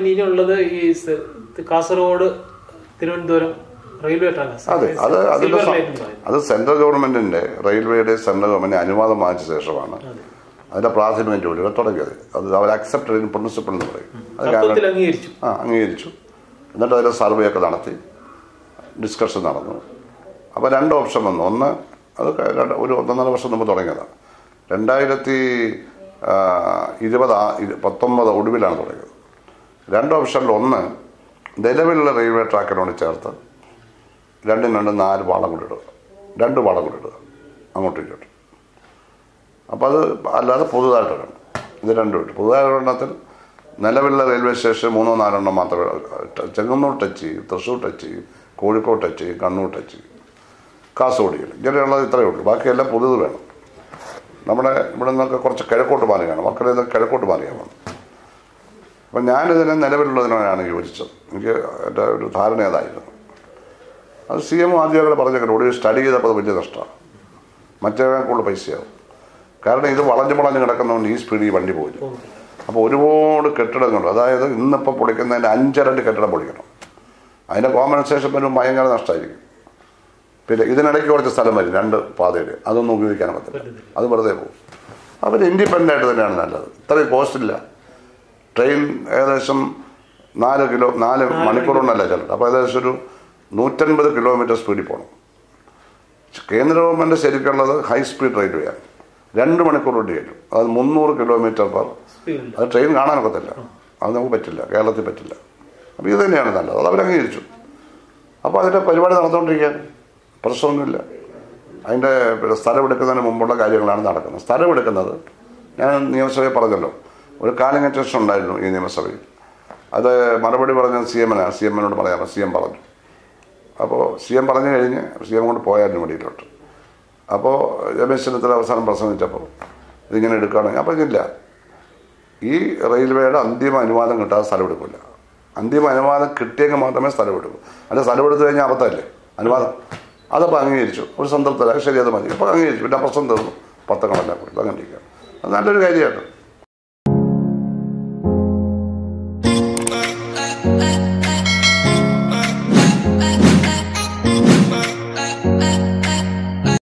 ഇനിയുള്ളത് ഈ Kasaragod Thiruvananthapuram railway track. അതെ, അത് സെൻട്രൽ ഗവൺമെന്റിന്റെ റെയിൽവേയുടെ സെൻട്രൽ ഗവൺമെന്റ് അനുവാദം വാങ്ങിച്ച ശേഷമാണ് അതിന്റെ പ്രാഥമിക ജോലികൾ തുടങ്ങിയത്. അത് അവർ അക്സെപ്റ്റഡ് ഇൻ പ്രിൻസിപ്പിൾ എന്ന് പറയും. അത് അംഗീകരിച്ചു. എന്നിട്ട് അതിലെ സർവേ ഒക്കെ നടത്തി ഡിസ്കഷൻ നടന്നു. അപ്പോൾ 2 ഓപ്ഷൻ വന്നു. ഒന്ന്, അത് ഒരു 1.5 വർഷം മുമ്പ് തുടങ്ങിയതാണ്. 2019 ഒടുവിലാണ് തുടങ്ങിയത്. 2 ഓപ്ഷനിൽ ഒന്ന്, നിലവിലുള്ള റെയിൽവേ ട്രാക്കിനോട് ചേർത്ത് 4 പാളം കൂടി ഇടുക, 2 പാളം കൂടി ഇടുക അങ്ങോട്ടും ഇങ്ങോട്ടും. അപ്പോൾ അത് അല്ലാതെ പുതുതായിട്ട് ഇടണം. ഇത് 2 ഇട്ടു. പുതുതായിട്ടത്തിൽ നിലവിലുള്ള റെയിൽവേ സ്റ്റേഷൻ 3-4 മാത്രമേ, ചെങ്ങന്നൂർ ടച്ച് ചെയ്യും, തൃശ്ശൂർ ടച്ച് ചെയ്യും, കോഴിക്കോട് ടച്ച് ചെയ്യും, കണ്ണൂർ ടച്ച് ചെയ്യും, കാസർഗോഡ് ചെയ്യും. ഇങ്ങനെയുള്ളത് ഇത്രയേ ഉള്ളൂ. ബാക്കിയെല്ലാം പുതിയത് വേണം. നമ്മുടെ ഇവിടെ നിന്നൊക്കെ കുറച്ച് കിഴക്കോട്ട് മാറിയാണ്, മക്കളിൽ നിന്ന് കിഴക്കോട്ട് മാറിയാണ്. അപ്പം ഞാനിതിനെ നിലവിലുള്ളതിനാണ് യോജിച്ചത്. എനിക്ക് എൻ്റെ ഒരു ധാരണ അതായിരുന്നു. അത് CM ആദ്യമൊക്കെ പറഞ്ഞേക്കണം, ഇവിടെ സ്റ്റഡി ചെയ്തപ്പോൾ അത് വലിയ നഷ്ടമാണ്, മറ്റേക്കാൾ പൈസയാവും. കാരണം ഇത് വളഞ്ഞ് കിടക്കുന്നതുകൊണ്ട് ഈ സ്പീഡിൽ വണ്ടി പോയില്ല. അപ്പോൾ ഒരുപാട് കെട്ടിടങ്ങളുണ്ട്. അതായത് ഇന്നിപ്പോൾ പൊളിക്കുന്നതിൻ്റെ 5 ഇരട്ടി കെട്ടിടം പൊളിക്കണം. അതിൻ്റെ കോമ്പൻസേഷൻ വരും ഭയങ്കര നഷ്ടമായിരിക്കും. പിന്നെ ഇതിനിടയ്ക്ക് കുറച്ച് സ്ഥലം വരും 2 പാതയിൽ, അതൊന്നും ഉപയോഗിക്കാൻ പറ്റില്ല, അത് വെറുതെ പോകും. അവർ ഇൻഡിപെൻഡൻ്റ് ആയിട്ട് തന്നെയാണ് നല്ലത്. ഇത്രയും കോസ്റ്റില്ല. ട്രെയിൻ ഏകദേശം 4 മണിക്കൂർ കൊണ്ടല്ല ചിലത്. അപ്പോൾ ഏകദേശം ഒരു 150 കിലോമീറ്റർ സ്പീഡിൽ പോകണം. കേന്ദ്ര ഗവൺമെൻറ് ശരിക്കുള്ളത് ഹൈ സ്പീഡ് റെയിൽവേയാണ്. 2 മണിക്കൂർ കൊണ്ട് കയറ്റും. അത് 300 കിലോമീറ്റർ പെർ. അത് ട്രെയിൻ കാണാനൊക്കത്തില്ല, അത് നമുക്ക് പറ്റില്ല, കേരളത്തിൽ പറ്റില്ല. അപ്പോൾ ഇത് തന്നെയാണ് നല്ലത്. അത് അവരംഗീകരിച്ചു. അപ്പോൾ അതിൻ്റെ പരിപാടി നടന്നുകൊണ്ടിരിക്കുകയാണ്, പ്രശ്നമൊന്നുമില്ല. അതിൻ്റെ സ്ഥലമെടുക്കുന്നതിന് മുമ്പുള്ള കാര്യങ്ങളാണ് നടക്കുന്നത്. സ്ഥലമെടുക്കുന്നത് ഞാൻ നിയമസഭയിൽ പറഞ്ഞല്ലോ, ഒരു കാലിംഗ് അറ്റൻഷൻ ഉണ്ടായിരുന്നു ഈ നിയമസഭയിൽ. അത് മറുപടി പറഞ്ഞത് CM-നോട് പറയാമോ, CM പറഞ്ഞു. അപ്പോൾ CM പറഞ്ഞു കഴിഞ്ഞ് CM കൊണ്ട് പോയായിരുന്നു വെളിയിലോട്ട്. അപ്പോൾ രമേശ് ചെന്നിത്തല അവസാനം പ്രസംഗിച്ചപ്പോൾ ഇതിങ്ങനെ എടുക്കുകയാണെങ്കിൽ അപ്പോൾ ഇല്ല, ഈ റെയിൽവേയുടെ അന്തിമ അനുവാദം കിട്ടാതെ സ്ഥലമെടുക്കില്ല. അന്തിമ അനുവാദം കിട്ടിയെങ്കിൽ മാത്രമേ സ്ഥലമെടുക്കൂ. അല്ല, സ്ഥലമെടുത്തു കഴിഞ്ഞാൽ അബദ്ധമല്ലേ അനുവാദം. അതപ്പോൾ അംഗീകരിച്ചു, ഒരു സംതൃപ്തരായി, ശരി അത് മതി. അപ്പോൾ അംഗീകരിച്ചു. പിന്നെ പ്രശ്നം തീർന്നു, പത്രങ്ങളെല്ലാം കൂടി അങ്ങനെ ഇരിക്കുകയാണ്. അത് നല്ലൊരു കാര്യമാണ്.